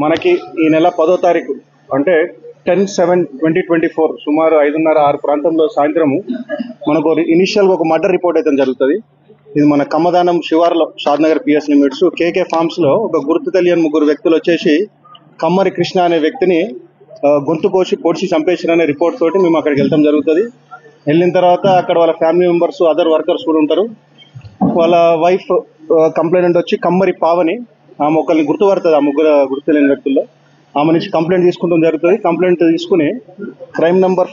మనకి ఈ నెల 10వ తారీఖు అంటే 10/7/2024 సుమారు 5:30-6 ప్రాంతంలో సాయంత్రము మనకు ఇనిషియల్గా ఒక మర్డర్ రిపోర్ట్ అయితే జరుగుతుంది. ఇది మన కమ్మదానం శివార్లో షాద్నగర్ పిఎస్ లిమిట్స్ కేకే ఫార్మ్స్లో ఒక గుర్తు తెలియని 3 వ్యక్తులు వచ్చేసి కమ్మరి కృష్ణ అనే వ్యక్తిని గొంతు కోసి పొడిచి చంపేసారనే రిపోర్ట్ తోటి మేము అక్కడికి వెళ్తాం జరుగుతుంది. వెళ్ళిన తర్వాత అక్కడ వాళ్ళ ఫ్యామిలీ మెంబర్స్ అదర్ వర్కర్స్ కూడా ఉంటారు. వాళ్ళ వైఫ్ కంప్లైంట్ వచ్చి కమ్మరి పావని, ఆమె ఒకరిని గుర్తుపడుతుంది. ఆ 3 గుర్తు తెలియని వ్యక్తుల్లో ఆమె నుంచి కంప్లైంట్ తీసుకుంటాం జరుగుతుంది. కంప్లైంట్ తీసుకుని crime number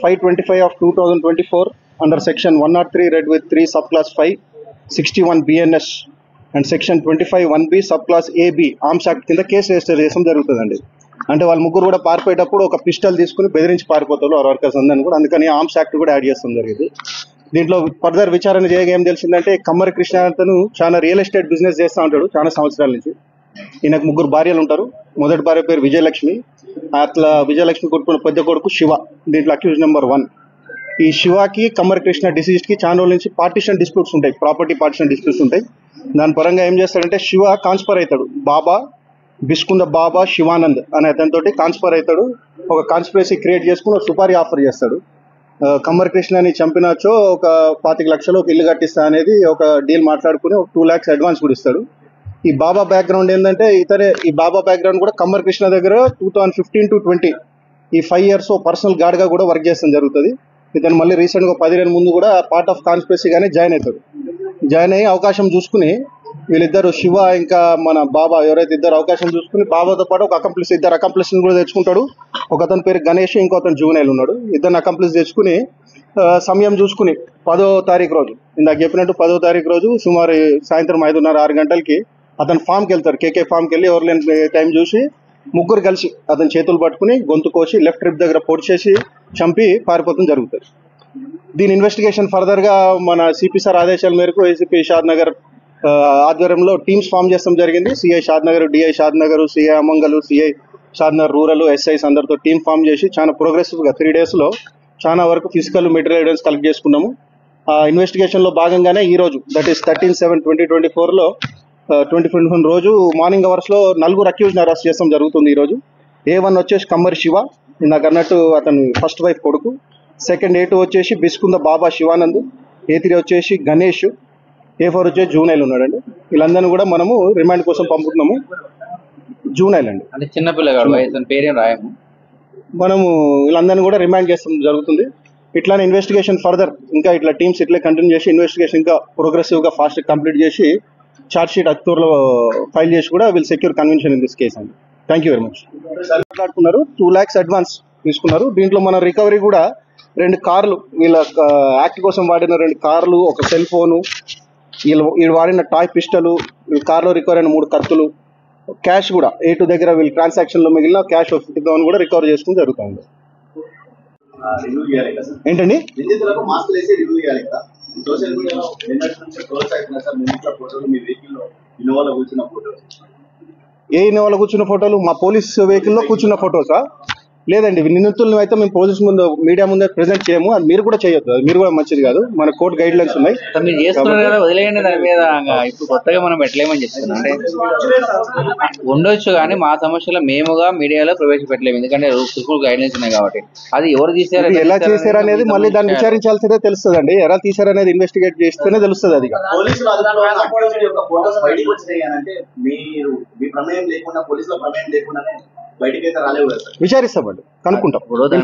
525/2024 under section 103 read with 3 sub class 5 61 BNS and section 25(1)B sub class AB arms act కింద కేసు రిజిస్టర్ చేయడం జరుగుతుందండి. అంటే వాళ్ళ 3 కూడా పారిపోయేటప్పుడు ఒక పిస్టల్ తీసుకుని బెదిరించి పారిపోతారు ఆ వర్కర్స్ అందరిని కూడా, అందుకని ఆర్మ్స్ యాక్ట్ కూడా యాడ్ చేస్తాం జరిగింది. దీంట్లో ఫర్దర్ విచారణ చేయగా ఏం తెలిసిందంటే కమ్మరి కృష్ణ అతను చాలా రియల్ ఎస్టేట్ బిజినెస్ చేస్తూ ఉంటాడు చాలా సంవత్సరాల నుంచి. ఈయనకు 3 భార్యలు ఉంటారు. మొదటి భార్య పేరు విజయలక్ష్మి, అట్లా విజయలక్ష్మి కొడుకున్న పెద్ద కొడుకు శివ. దీంట్లో అక్యూజ్ నెంబర్ 1. ఈ శివకి కమ్మరి కృష్ణ డిసీజ్డ్కి చాలా రోజుల నుంచి పార్టీషన్ డిస్ప్యూట్స్ ఉంటాయి, ప్రాపర్టీ పార్టీషన్ డిస్ప్యూట్స్ ఉంటాయి. దాని పరంగా ఏం చేస్తాడంటే శివ కాన్స్పర్ అవుతాడు, బాబా బిస్కుంద బాబా శివానంద్ అనే అతనితో కాన్స్పర్ అవుతాడు. ఒక కాన్స్పిరసీ క్రియేట్ చేసుకుని ఒక సుపారీ ఆఫర్ చేస్తాడు. కమ్మరి కృష్ణని చంపినచో ఒక 25 లక్షలు ఒక ఇల్లు కట్టిస్తా అనేది ఒక డీల్ మాట్లాడుకుని ఒక 2 lakhs అడ్వాన్స్ కూడా ఇస్తాడు. ఈ బాబా బ్యాక్గ్రౌండ్ ఏంటంటే ఈ బాబా బ్యాక్గ్రౌండ్ కూడా కమ్మరి కృష్ణ దగ్గర 2015 to 20 ఈ 5 years పర్సనల్ గార్డ్గా కూడా వర్క్ చేస్తాం జరుగుతుంది. ఇతను మళ్ళీ రీసెంట్గా 10 years ముందు కూడా పార్ట్ ఆఫ్ కాన్స్పిరసీగానే జాయిన్ అవుతాడు. జాయిన్ అయ్యి అవకాశం చూసుకుని వీళ్ళిద్దరు శివ ఇంకా మన బాబా ఎవరైతే ఇద్దరు అవకాశం చూసుకుని బాబాతో పాటు ఒక ఇద్దరు అకంప్లిస్ని కూడా తెచ్చుకుంటాడు. ఒక అతని పేరు గణేష్, ఇంకో అతను జూనైల్ ఉన్నాడు. ఇద్దరిని అకంప్లిస్ తెచ్చుకుని సమయం చూసుకుని 10వ తారీఖు రోజు ఇందాక చెప్పినట్టు 10వ తారీఖు రోజు సుమారు సాయంత్రం 5:30-6 గంటలకి అతను ఫామ్కి వెళ్తారు. కేకే ఫామ్కి వెళ్ళి ఎవరు లేని టైం చూసి 3 కలిసి అతని చేతులు పట్టుకుని గొంతు కోసి లెఫ్ట్ రిప్ దగ్గర పొడి చేసి చంపి పారిపోవడం జరుగుతుంది. దీని ఇన్వెస్టిగేషన్ ఫర్దర్గా మన సిపి సార్ ఆదేశాల మేరకు ఏసీపీ షాద్నగర్ ఆధ్వర్యంలో టీమ్స్ ఫామ్ చేస్తాం జరిగింది. CI Shadnagar, DI Shadnagar, CI Amangal, CI Shadnagar rural, SIs అందరితో టీమ్ ఫామ్ చేసి చాలా ప్రోగ్రెసివ్గా 3 daysలో చాలా వరకు ఫిజికల్ మెటీరియల్ ఎవిడెన్స్ కలెక్ట్ చేసుకున్నాము. ఆ ఇన్వెస్టిగేషన్లో భాగంగానే ఈరోజు దట్ ఈస్ 13/7/2024లో 2021 రోజు మార్నింగ్ అవర్స్లో 4 అక్యూజ్ని అరెస్ట్ చేస్తాం జరుగుతుంది. ఈరోజు A1 వచ్చేసి కమ్మరి శివ, నాకు అన్నట్టు అతను ఫస్ట్ వైఫ్ కొడుకు. సెకండ్ A2 వచ్చేసి బిస్కుంద బాబా శివానంద్, A3 వచ్చేసి గణేష్, A4 వచ్చేసి జూనైల్ ఉన్నాడండి. వీళ్ళందరినీ కూడా మనము రిమాండ్ కోసం పంపుతున్నాము. జూనైల్ అండి, అంటే చిన్నపిల్లగాడు, పేరేం రాయము. మనము వీళ్ళందరినీ కూడా రిమాండ్ చేస్తాం జరుగుతుంది. ఇట్లానే ఇన్వెస్టిగేషన్ ఫర్దర్ ఇంకా ఇట్లా టీమ్స్ ఇట్లా కంటిన్యూ చేసి ఇన్వెస్టిగేషన్ ఇంకా ప్రోగ్రెసివ్గా ఫాస్ట్ కంప్లీట్ చేసి ఛార్జ్ షీట్ అక్టోబర్లో ఫైల్ చేసి కూడా will secure conviction in this case అండి. Thank you very much. మాట్లాడుకున్నారు 2 lakhs అడ్వాన్స్ తీసుకున్నారు. దీంట్లో మన రికవరీ కూడా 2 కార్లు, వీళ్ళ యాక్ట్ కోసం వాడిన 2 కార్లు, ఒక సెల్ ఫోను, వీళ్ళు వాడిన టాయ్ పిస్టలు, వీళ్ళ కార్లో రికవర్ అయిన 3 కత్తులు, క్యాష్ కూడా A2 దగ్గర వీళ్ళ ట్రాన్సాక్షన్లో మిగిలిన క్యాష్ 50,000 కూడా రికవర్ చేసుకుని జరుగుతుంది. ఏంటండి ఏ ఇన్నోవాలో కూర్చున్న ఫోటోలు? మా పోలీస్ వెహికల్లో కూర్చున్న ఫోటోసా? లేదండి, నిందితులను అయితే మేము పోలీస్ ముందు మీడియా ముందే ప్రెజెంట్ చేయము. అది మీరు కూడా చేయొద్దు, అది మీరు కూడా మంచిది కాదు. మన కోర్టు గైడ్ లైన్స్ ఉన్నాయి. వదిలేయండి దాని మీద. ఇప్పుడు కొత్తగా మనం పెట్టలేమని చెప్తున్నాం అంటే ఉండొచ్చు, కానీ మా సమస్యలో మేముగా మీడియాలో ప్రవేశపెట్టలేము, ఎందుకంటే రూల్ గైడ్ లైన్స్ ఉన్నాయి కాబట్టి. అది ఎవరు తీసారు, ఎలా చేశారు అనేది మళ్ళీ దాన్ని విచారించాల్సిందే తెలుస్తుంది అండి. ఎలా తీసారు అనేది ఇన్వెస్టిగేట్ చేస్తేనే తెలుస్తుంది. అది విచారిస్తామండి, కనుక్కుంటాం.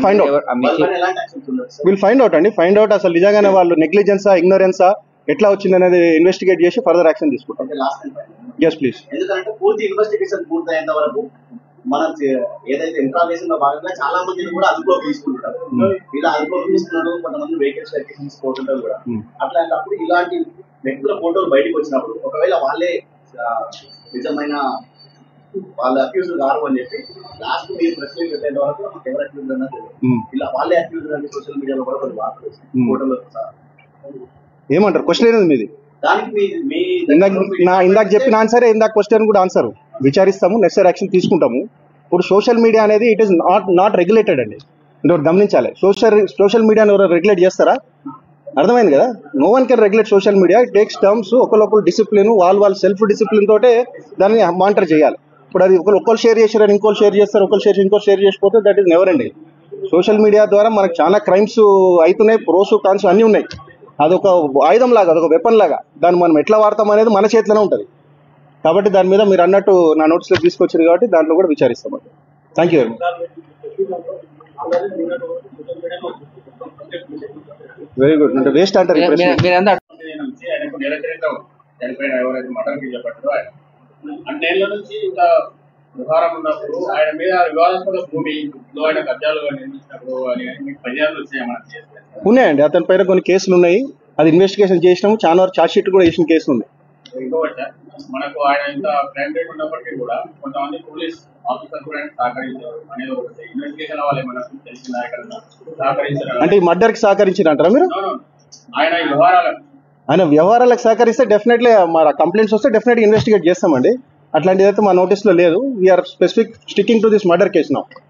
విల్ ఫైండ్ అవుట్ అండి. ఫైండ్ అవుట్ అసలు నిజంగానే వాళ్ళు నెగ్లిజెన్సా, ఇగ్నోరెన్సా, ఎట్లా వచ్చింది అనేది ఇన్వెస్టిగేట్ చేసి ఫర్దర్ యాక్షన్ తీసుకుంటాం. Yes please. ఎందుకంటే పూర్తి ఇన్వెస్టిగేషన్ పూర్తయ్యేంత వరకు మనం ఏదైతే ఇంట్రాగేషన్ లో భాగంగా చాలా మందిని కూడా అదుపులోకి తీసుకుంటారు. ఇలా అదుపులోకి తీసుకున్నారు, కొంతమంది వెహికల్స్ తీసుకోవడం కూడా. అట్లాంటప్పుడు ఇలాంటి వ్యక్తుల ఫోటోలు బయటకు వచ్చినప్పుడు ఒకవేళ వాళ్ళే నిజమైన వాళ్ళ అక్యూజ్ కారు అని చెప్పి లాస్ట్ మీరు ప్రెస్ మీట్ పెట్టేంత వరకు మాకు ఎవరు అక్యూజ్ అన్నది ఇలా వాళ్ళే అక్యూజ్ అని సోషల్ మీడియాలో కూడా కొన్ని వార్తలు వస్తాయి ఫోటోలు. ఏమంటారు? క్వశ్చన్ ఏంది మీది? దానికి ఇందాక చెప్పిన ఆన్సరే, ఇందాక క్వశ్చన్ కూడా ఆన్సర్ విచారిస్తాము, నెక్స్ట్ యాక్షన్ తీసుకుంటాము. ఇప్పుడు సోషల్ మీడియా అనేది ఇట్ ఈస్ నాట్ రెగ్యులేటెడ్ అండి. మీరు గమనించాలి. సోషల్ మీడియాని ఎవరు రెగ్యులేట్ చేస్తారా? అర్థమైంది కదా. No one can regulate social media. It takes terms, ఒకళ్ళొకరు డిసిప్లిన్, వాళ్ళు సెల్ఫ్ డిసిప్లిన్ తోటే దాన్ని మానిటర్ చేయాలి. ఇప్పుడు అది ఒకరు షేర్ చేశారని ఇంకోరు షేర్ చేస్తారు, ఒకరు షేర్ ఇంకోరు షేర్ చేసిపోతే that is never ending. Social media ద్వారా మనకు చాలా క్రైమ్స్ అవుతున్నాయి, ప్రోస్ కాన్స్ అన్నీ ఉన్నాయి. అదొక ఆయుధం లాగా, అదొక వెపన్ లాగా, దాన్ని మనం ఎట్లా వాడతాం అనేది మన చేతిలోనే ఉంటుంది. కాబట్టి దాని మీద మీరు అన్నట్టు నా నోట్స్లో తీసుకొచ్చారు కాబట్టి దాంట్లో కూడా విచారిస్తామండి. Thank you very much. Very good. అంటే వేస్ట్ అంటారు ఈ ప్రశ్న. మీరంతా చనిపోయిన ఎవరైతే మటన్ చేపట్టారో అన్నేళ్ల నుంచి ఇంకా వ్యవహారం ఉన్నప్పుడు ఆయన మీద వివాదాస్పద భూమిలో ఆయన కబ్జాలు నిర్మించినప్పుడు అని మీకు ఫిర్యాదులు వచ్చాయి మనం చేస్తే? ఉన్నాయండి, అతని పైన కొన్ని కేసులు ఉన్నాయి, అది ఇన్వెస్టిగేషన్ చేసినాము, చాలా వరకు ఛార్జ్ షీట్ కూడా వేసిన కేసులు ఉన్నాయి. ఇంకోటి సార్, మనకు ఆయన ఇంత క్రైమ్ రేట్ ఉన్నప్పటికీ కూడా కొంతమంది పోలీస్ ఆఫీసర్ కూడా ఆయన సహకరించారు అనేది ఒకటి. ఇన్వెస్టిగేషన్ వాళ్ళు మనకు తెలిసిన నాయకులు సహకరించారు అంటే ఈ మర్డర్కి సహకరించినంటారా మీరు? ఆయన ఈ వ్యవహారాలకు ఆయన వ్యవహారాలకు సహకరిస్తే డెఫినెట్లీ మన కంప్లైంట్స్ వస్తే డెఫినెట్గా ఇన్వెస్టిగేట్ చేస్తామండి. అట్లాంటిది అయితే మా నోటీస్లో లేదు. We're specific sticking to this murder case now.